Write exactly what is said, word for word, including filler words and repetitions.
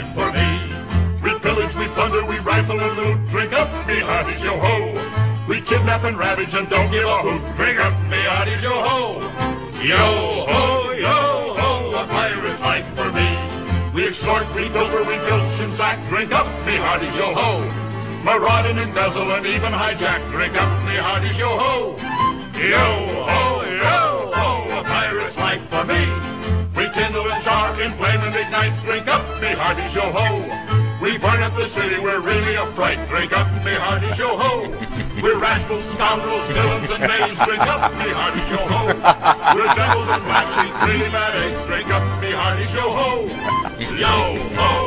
life for me. We pillage, we plunder, we rifle and loot. Drink up, me hearties, yo-ho. We kidnap and ravage and don't give a hoot. Drink up, me hearties, yo-ho. Yo-ho, yo-ho, a pirate's life for me. We extort, we pilfer, we filch and sack. Drink up, me hearties, yo-ho. Maraud and embezzle and even hijack. Drink up, me hearties, yo-ho. Yo-ho, yo-ho, a pirate's life for me. We kindle and char, inflame and ignite. Drink up, me hearties, yo-ho. We burn up the city, we're really a fright. Drink up, me hearties, yo-ho. We're rascals, scoundrels, villains, and knaves. Drink up, me hearties, yo-ho. We're devils and black sheep, really bad eggs. Drink up, me hearties, yo-ho. Yo-ho.